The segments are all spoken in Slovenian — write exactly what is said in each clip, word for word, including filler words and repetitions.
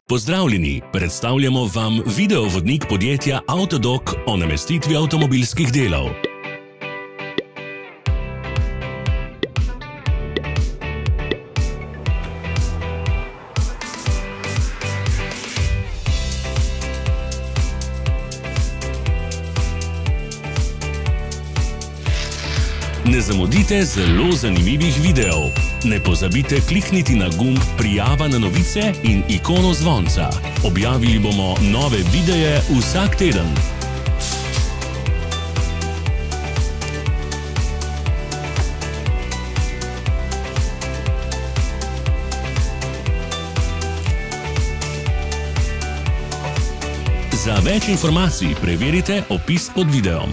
Pozdravljeni, predstavljamo vam videovodnik podjetja Avtodok o namestitvi avtomobilskih delov. Ne zamudite zelo zanimivih videov. Ne pozabite klikniti na gumb Prijava na novice in ikono zvonca. Objavili bomo nove videe vsak teden. Za več informacij preverite opis pod videom.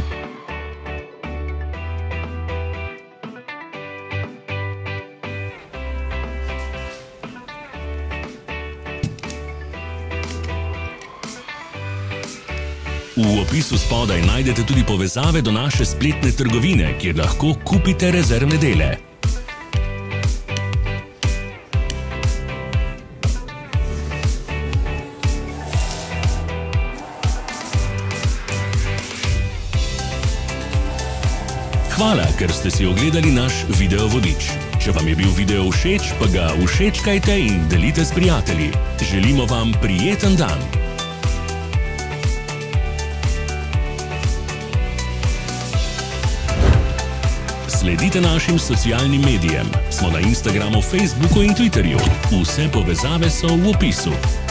V opisu spodaj najdete tudi povezave do naše spletne trgovine, kjer lahko kupite rezervne dele. Hvala, ker ste si ogledali naš videovodič. Če vam je bil video všeč, pa ga všečkajte in delite s prijatelji. Želimo vam prijeten dan! Sledite našim socialnim medijem. Smo na Instagramu, Facebooku in Twitterju. Vse povezave so v opisu.